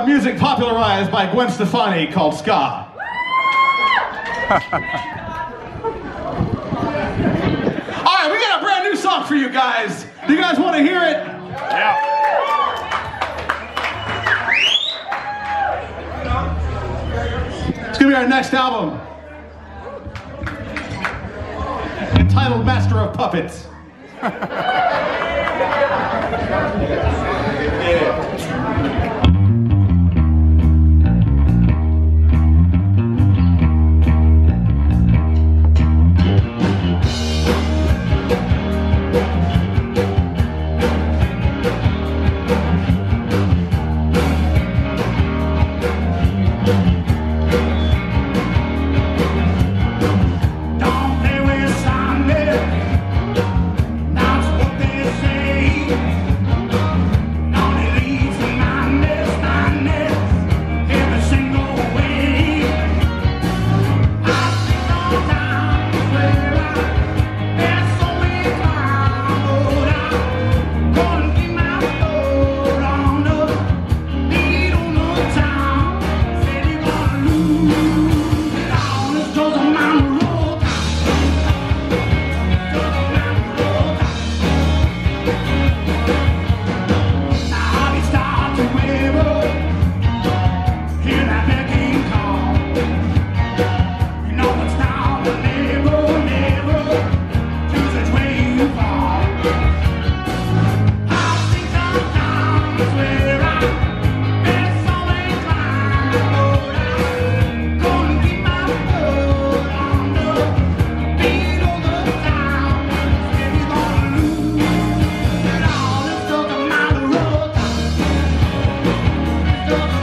music popularized by Gwen Stefani called ska. All right, we got a brand new song for you guys. Do you guys want to hear it? Yeah. It's going to be our next album, entitled Master of Puppets. Stop.